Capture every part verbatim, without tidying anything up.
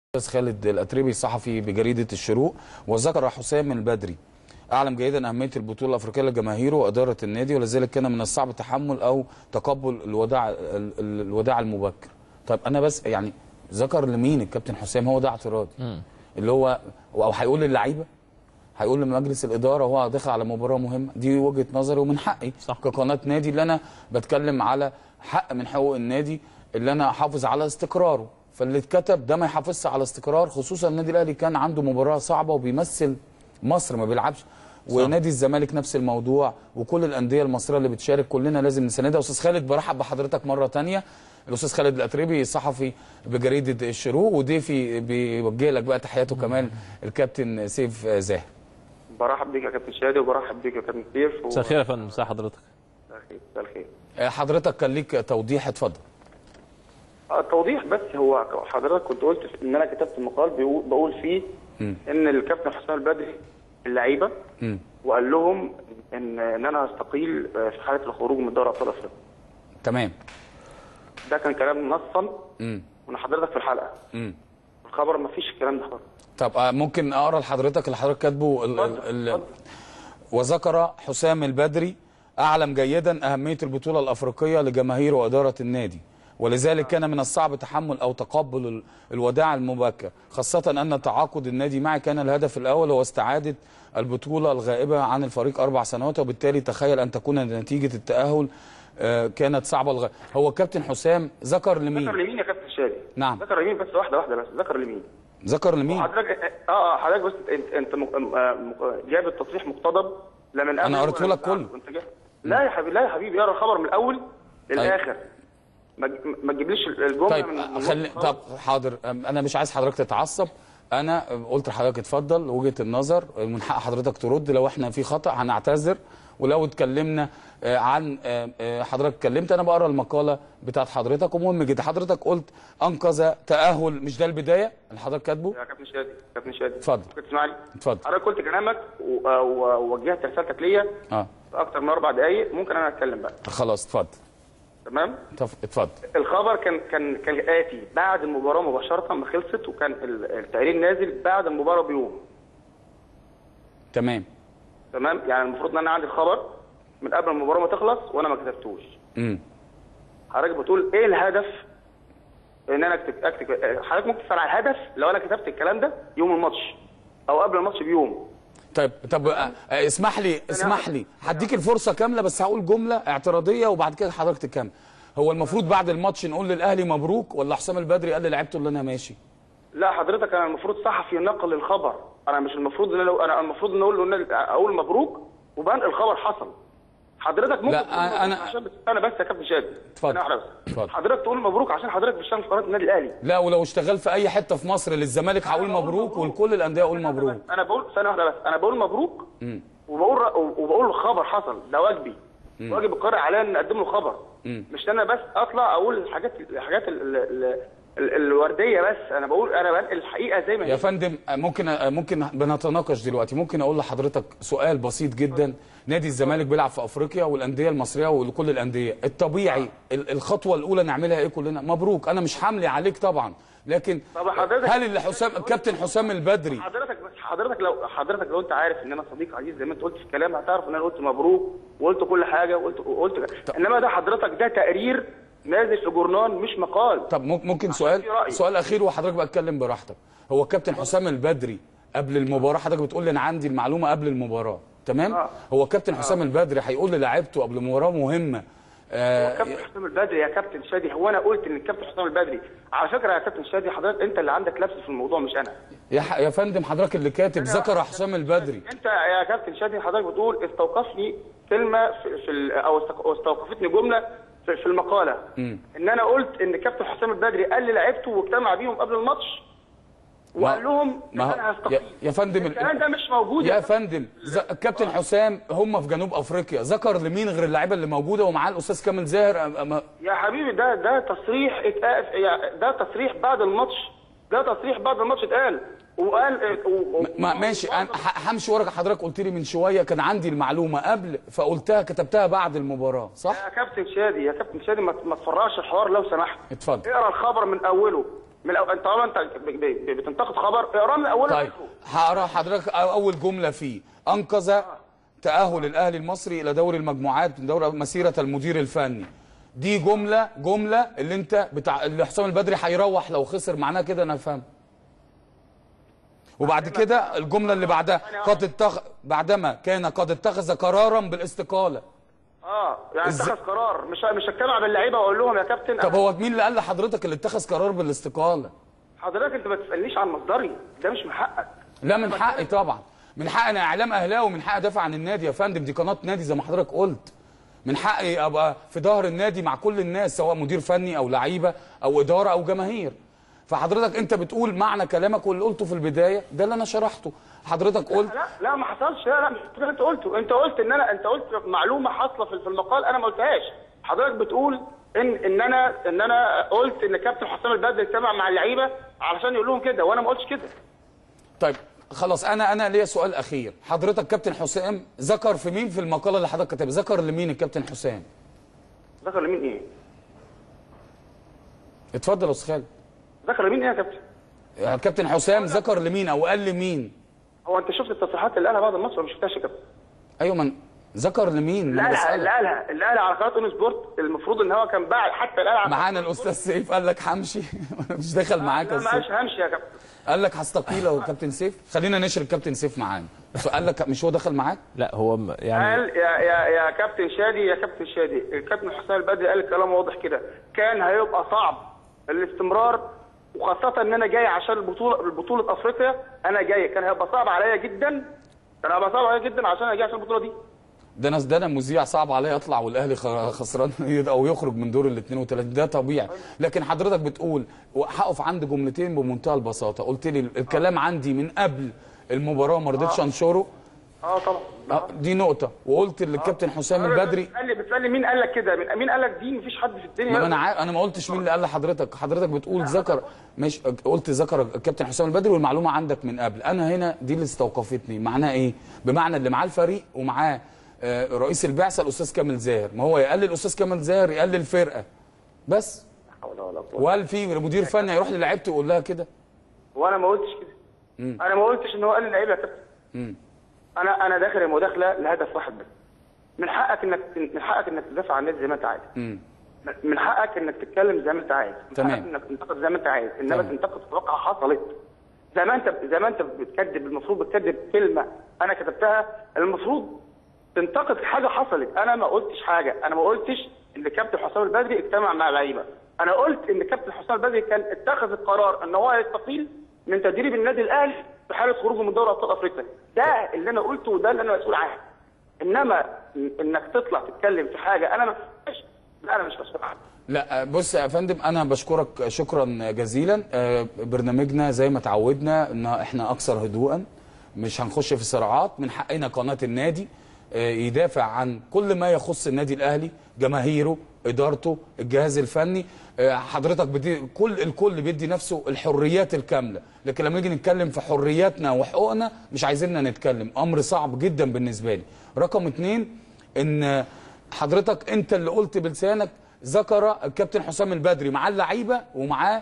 الاستاذ خالد الاتربي صحفي بجريده الشروق، وذكر حسام البدري اعلم جيدا اهميه البطوله الافريقيه لجماهيره واداره النادي، ولذلك كان من الصعب تحمل او تقبل الوداع الوداع المبكر. طيب انا بس يعني ذكر لمين الكابتن حسام؟ هو ده اعتراضي اللي هو او هيقول للعيبه، هيقول لمجلس الاداره وهو داخل على مباراه مهمه. دي وجهه نظري ومن حقي صح كقناه نادي اللي انا بتكلم على حق من حقوق النادي اللي انا احافظ على استقراره. فاللي اتكتب ده ما يحافظش على استقرار، خصوصا النادي الاهلي كان عنده مباراه صعبه وبيمثل مصر ما بيلعبش، ونادي الزمالك نفس الموضوع، وكل الانديه المصريه اللي بتشارك كلنا لازم نساندها. استاذ خالد برحب بحضرتك مره ثانيه، الاستاذ خالد الاتربي صحفي بجريده الشروق، وضيفي بيوجه لك بقى تحياته كمان الكابتن سيف زاهر. برحب بيك يا كابتن شادي وبرحب بيك يا كابتن سيف. مساء الخير يا فندم. مساء حضرتك. مساء الخير. مساء الخير. حضرتك كان ليك توضيح، اتفضل. التوضيح بس هو حضرتك كنت قلت ان انا كتبت مقال بقول فيه م. ان الكابتن حسام البدري اللعيبه وقال لهم ان ان انا هستقيل في حاله الخروج من دوري ابطال افريقيا. تمام. ده كان كلام نصا من حضرتك في الحلقه. امم الخبر ما فيش الكلام ده خالص. طب ممكن اقرا لحضرتك اللي حضرتك كاتبه؟ وذكر حسام البدري اعلم جيدا اهميه البطوله الافريقيه لجماهير واداره النادي، ولذلك كان من الصعب تحمل أو تقبل الوداع المبكر، خاصة أن تعاقد النادي معي كان الهدف الأول هو استعادة البطولة الغائبة عن الفريق أربع سنوات، وبالتالي تخيل أن تكون نتيجة التأهل كانت صعبة الغاية. هو الكابتن حسام ذكر لمين؟ ذكر لمين يا كابتن شادي؟ نعم. ذكر لمين بس واحدة واحدة بس، ذكر لمين؟ ذكر لمين؟ حضرتك اه اه حضرتك بس انت انت جايب التصريح مقتضب لمن أنا قريته لك كله. لا يا حبيبي، لا يا حبيبي، اقرا الخبر من الأول للآخر. ما تجيبليش الجمله. طيب من خلي طب حاضر، انا مش عايز حضرتك تتعصب، انا قلت لحضرتك اتفضل وجهه النظر، من حق حضرتك ترد، لو احنا في خطا هنعتذر، ولو اتكلمنا عن حضرتك اتكلمت انا بقرا المقاله بتاعت حضرتك. ومهم جدا حضرتك قلت انقذ تاهل، مش ده البدايه اللي حضرتك كاتبه؟ يا كابتن شادي، كابتن شادي اتفضل. ممكن تسمعني؟ اتفضل. حضرتك قلت كلامك ووجهت رسالتك ليا اه في اكتر من اربع دقائق، ممكن انا اتكلم بقى؟ خلاص اتفضل. تمام؟ اتفضل. الخبر كان كان كالاتي: بعد المباراه مباشره ما خلصت، وكان التقرير نازل بعد المباراه بيوم. تمام. تمام؟ يعني المفروض ان انا عندي الخبر من قبل المباراه ما تخلص وانا ما كتبتوش. امم حضرتك بتقول ايه الهدف ان انا اكتب اكتب حضرتك ممكن تسال على الهدف لو انا كتبت الكلام ده يوم الماتش او قبل الماتش بيوم. طيب طب اسمح لي اسمح لي هديك الفرصه كامله، بس هقول جمله اعتراضيه وبعد كده حضرتك تكمل. هو المفروض بعد الماتش نقول للاهلي مبروك، ولا حسام البدري قال للعيبته اللي انا ماشي؟ لا حضرتك، انا المفروض صحفي نقل الخبر، انا مش المفروض ان انا المفروض ان اقول له اقول مبروك وبنقل الخبر حصل. حضرتك ممكن لا انا عشان بس انا بس يا كابتن شادي اتفضل. حضرتك تقول مبروك عشان حضرتك بتشتغل في قناه النادي الاهلي. لا، ولو اشتغل في اي حته في مصر للزمالك هقول مبروك، ولكل الانديه اقول مبروك. انا بقول ثانيه واحده بس، انا بقول مبروك م. وبقول وبقول له خبر حصل، ده واجبي، م. واجب القارئ علينا ان نقدم له خبر، م. مش انا بس اطلع اقول الحاجات الحاجات الورديه بس. انا بقول انا بنقل الحقيقه زي ما هي. يا فندم ممكن ممكن بنتناقش دلوقتي، ممكن اقول لحضرتك سؤال بسيط جدا. نادي الزمالك بيلعب في افريقيا والانديه المصريه وكل الانديه، الطبيعي الخطوه الاولى نعملها ايه كلنا؟ مبروك. انا مش حاملي عليك طبعا، لكن هل اللي حسام الكابتن حسام البدري حضرتك بس حضرتك لو حضرتك لو انت عارف ان انا صديق عزيز زي ما انت قلت في الكلام، هتعرف ان انا قلت مبروك وقلت كل حاجه وقلت وقلت انما ده حضرتك ده تقرير نازل في جورنال مش مقال. طب ممكن سؤال سؤال اخير وحضرتك بقى اتكلم براحتك. هو الكابتن حسام البدري قبل المباراه، حضرتك بتقول لي انا عندي المعلومه قبل المباراه، تمام؟ آه. هو الكابتن حسام آه. البدري هيقول للاعيبته قبل مباراه مهمه آه هو كابتن حسام البدري يا كابتن شادي، هو انا قلت ان الكابتن حسام البدري؟ على فكره يا كابتن شادي حضرتك انت اللي عندك لبس في الموضوع مش انا. يا ح... يا فندم حضرتك اللي كاتب ذكر حسام البدري. انت يا كابتن شادي حضرتك بتقول استوقفني كلمه في, في ال... او استوقفتني جمله في, في المقاله م. ان انا قلت ان الكابتن حسام البدري قال للاعيبته واجتمع بيهم قبل الماتش وقال لهم ان انا هستقيل. يا فندم الكلام ده مش موجود يا, يا فندم. الكابتن حسام هم في جنوب افريقيا، ذكر لمين غير اللعيبه اللي موجوده ومعاه الاستاذ كامل زاهر؟ أما... يا حبيبي ده ده تصريح اتقال، ده تصريح بعد الماتش، ده تصريح بعد الماتش اتقال وقال و... ما ماشي. انا همشي وراك. حضرتك قلت لي من شويه كان عندي المعلومه قبل فقلتها كتبتها بعد المباراه، صح؟ يا كابتن شادي يا كابتن شادي ما تفرعش الحوار لو سمحت. اتفضل. اقرا الخبر من اوله من الأو... انت طالما انت ب... ب... بتنتقد خبر اقراه من اوله. طيب هقرا حضرتك اول جمله فيه: انقذ تاهل الاهلي المصري الى دوري المجموعات من دوري مسيره المدير الفني. دي جمله جمله اللي انت بتاع اللي حسام البدري هيروح لو خسر، معناها كده انا فاهم. وبعد كده الجمله اللي بعدها: قد اتخ... بعدما كان قد اتخذ قرارا بالاستقاله. اه يعني اتخذ قرار، مش مش هجتمع باللعيبه واقول لهم يا كابتن. طب هو مين اللي قال لحضرتك اللي اتخذ قرار بالاستقاله؟ حضرتك انت ما تسالنيش عن مصدري، ده مش من حقك. لا من حقي طبعا، من حقي انا اعلام اهلاوي ومن حقي ادافع عن النادي يا فندم، دي قناه نادي زي ما حضرتك قلت. من حقي ابقى في ظهر النادي مع كل الناس سواء مدير فني او لعيبه او اداره او جماهير. فحضرتك انت بتقول معنى كلامك واللي قلته في البدايه ده اللي انا شرحته. حضرتك قلت لا لا ما حصلش. لا لا مش اللي انت قلته. انت قلت ان انا انت قلت معلومه حاصله في المقال انا ما قلتهاش. حضرتك بتقول ان ان انا ان انا قلت ان كابتن حسام البدري اجتمع مع اللعيبه علشان يقول لهم كده، وانا ما قلتش كده. طيب خلاص، انا انا ليا سؤال اخير. حضرتك كابتن حسام ذكر في مين في المقاله اللي حضرتك كاتبها؟ ذكر لمين الكابتن حسام؟ ذكر لمين ايه؟ اتفضل يا استاذ خالد. ذكر لمين ايه يا كابتن؟ الكابتن حسام ذكر لمين او قال لمين؟ هو انت شفت التصريحات اللي قالها بعد الماتش ولا ما شفتهاش يا كابتن؟ ايوه من ذكر لمين؟ اللي قالها اللي قالها اللي قالها على قناه اون سبورت، المفروض ان هو كان باع حتى اللي قالها. معانا الاستاذ سيف قال لك همشي مش داخل معاك يا لا ما قالش همشي يا كابتن. قال لك هستقيل يا كابتن سيف. خلينا نشر الكابتن سيف معانا. قال لك مش هو دخل معاك؟ لا هو يعني قال يا يا يا كابتن شادي يا كابتن شادي الكابتن حسام البدري قال الكلام واضح كده، كان هيبقى صعب الاستمرار، وخاصه ان انا جاي عشان البطوله البطوله افريقيا، انا جاي كان هيبقى صعب عليا جدا، كان هيبقى صعب عليا جدا عشان اجي عشان البطوله دي. ده انا ده انا مذيع صعب عليا اطلع والاهلي خسران او يخرج من دور الاثنين وثلاثين، ده طبيعي. لكن حضرتك بتقول هقف عند جملتين بمنتهى البساطه، قلت لي الكلام عندي من قبل المباراه ما رضيتش انشره. اه طبعا. آه دي نقطه. وقلت للكابتن حسام البدري قال لي بتسالني مين قال لك كده؟ مين قال لك دي؟ مفيش حد في الدنيا. ما انا عارف، انا ما قلتش مين اللي قال لحضرتك. حضرتك بتقول ذكر، مش قلت ذكر الكابتن حسام البدري والمعلومه عندك من قبل. انا هنا دي اللي استوقفتني. معناها ايه؟ بمعنى اللي معاه الفريق ومعاه رئيس البعثه الاستاذ كامل زاهر، ما هو يقلل الاستاذ كامل زاهر يقلل الفرقه بس. وهل في مدير فني هيروح للاعيبته يقول لها كده؟ وانا ما قلتش كده. انا ما قلتش ان هو قال للعيبه يا كابتن. انا انا داخل المداخله لهدف واحد بس. من حقك انك من حقك انك تدافع عن النادي زي ما انت عايز. من حقك انك تتكلم زي ما انت عايز. من تمام. حقك انك تنتقد زي ما انت عايز، انما تنتقد في واقعه حصلت. زي ما انت زي ما انت بتكذب، المفروض بتكذب كلمه انا كتبتها، المفروض تنتقد حاجه حصلت. انا ما قلتش حاجه، انا ما قلتش ان كابتن حسام البدري اجتمع مع لعيبه، انا قلت ان كابتن حسام البدري كان اتخذ القرار ان هو يستقيل من تدريب النادي الاهلي في حاله خروجه من دوري ابطال افريقيا. ده اللي انا قلته وده اللي انا مسؤول عنه. انما انك تطلع تتكلم في حاجه انا ما فهمتش، لا انا مش مسؤول عنها. لا بص يا فندم، انا بشكرك شكرا جزيلا. برنامجنا زي ما تعودنا ان احنا اكثر هدوءا، مش هنخش في صراعات. من حقنا قناه النادي يدافع عن كل ما يخص النادي الاهلي، جماهيره، ادارته، الجهاز الفني. حضرتك بدي كل الكل بيدي نفسه الحريات الكامله، لكن لما نيجي نتكلم في حرياتنا وحقوقنا مش عايزيننا نتكلم. امر صعب جدا بالنسبه لي. رقم اتنين، ان حضرتك انت اللي قلت بلسانك ذكر الكابتن حسام البدري مع اللعيبه ومعاه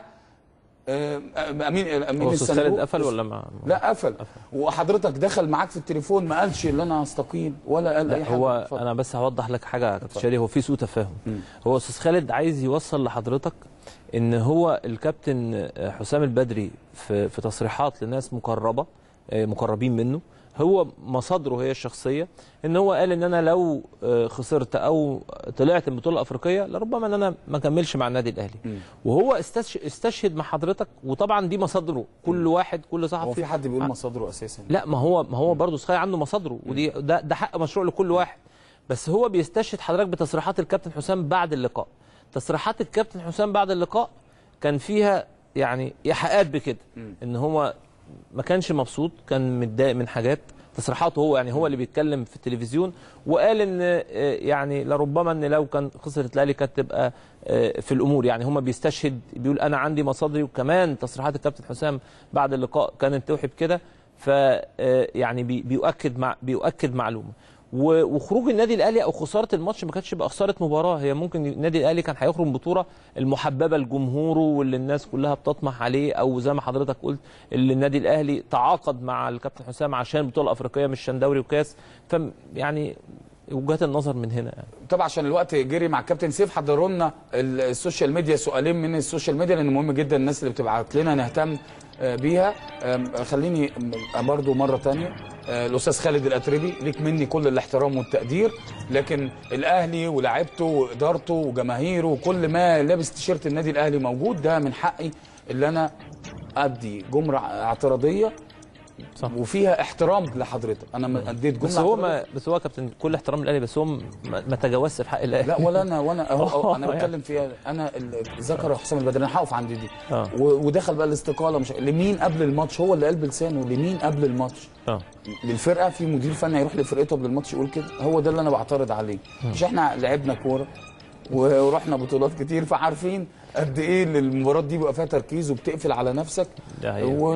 امين امين الصندوق. خالد قفل ولا ما لا قفل. وحضرتك دخل معاك في التليفون ما قالش اللي انا هستقيل ولا قال اي حاجه. هو فضل. انا بس هوضح لك حاجه يا كابتن شادي، هو في سوء تفاهم. هو استاذ خالد عايز يوصل لحضرتك ان هو الكابتن حسام البدري في في تصريحات لناس مقربه مقربين منه، هو مصادره هي الشخصيه، ان هو قال ان انا لو خسرت او طلعت البطوله الافريقيه لربما ان انا ما اكملش مع النادي الاهلي. م. وهو استشهد مع حضرتك، وطبعا دي مصادره. كل واحد كل صحفي. هو في حد بيقول مصادره اساسا؟ لا، ما هو ما هو برضه صحيح عنده مصادره، ودي ده ده حق مشروع لكل واحد. بس هو بيستشهد حضرتك بتصريحات الكابتن حسام بعد اللقاء. تصريحات الكابتن حسام بعد اللقاء كان فيها يعني ايحاءات بكده، ان هو ما كانش مبسوط، كان متضايق من حاجات. تصريحاته هو يعني هو اللي بيتكلم في التلفزيون، وقال ان يعني لربما ان لو كان خسرت الاهلي كانت تبقى في الامور. يعني هم بيستشهد، بيقول انا عندي مصادري. وكمان تصريحات الكابتن حسام بعد اللقاء كانت توحي بكده. ف يعني بيؤكد مع بيؤكد معلومه. وخروج النادي الاهلي او خساره الماتش ما كانتش بقى خساره مباراه، هي ممكن النادي الاهلي كان هيخرج بطوله المحببه لجمهوره واللي الناس كلها بتطمح عليه، او زي ما حضرتك قلت اللي النادي الاهلي تعاقد مع الكابتن حسام عشان بطوله افريقيه مش عشان دوري وكاس. ف يعني وجهات النظر من هنا يعني. طبعا عشان الوقت جري مع الكابتن سيف، حضروا لنا السوشيال ميديا سؤالين من السوشيال ميديا لان مهم جدا الناس اللي بتبعت لنا نهتم بيها. خليني برضو مره ثانيه، الاستاذ خالد الاتربي ليك مني كل الاحترام والتقدير، لكن الاهلي ولاعيبته وادارته وجماهيره وكل ما لابس تيشيرت النادي الاهلي موجود، ده من حقي اللي انا ادي جمله اعتراضيه صح. وفيها احترام لحضرتك. انا اديت جمله بس هو ما بس هو كابتن كل احترام للاهلي، بس هو ما, ما تجاوزش في حق الاهلي. لا ولا انا وانا أهو انا بتكلم فيها. انا ذكر حسام البدري انا هقف عند دي. آه. ودخل بقى الاستقاله مش لمين قبل الماتش، هو اللي قلب لسانه لمين قبل الماتش. اه للفرقه، في مدير فني يروح لفرقته قبل الماتش يقول كده؟ هو ده اللي انا بعترض عليه. مش احنا لعبنا كوره ورحنا بطولات كتير فعارفين قد ايه المباراه دي بيبقى فيها تركيز وبتقفل على نفسك.